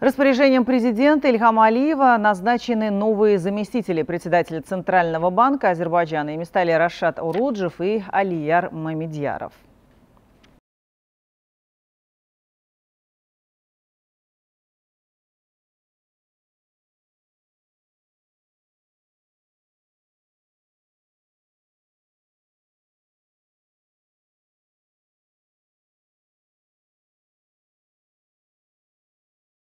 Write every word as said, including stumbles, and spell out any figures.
Распоряжением президента Ильхама Алиева назначены новые заместители председателя Центрального банка Азербайджана. Ими стали Рашад Уроджев и Алияр Мамедьяров.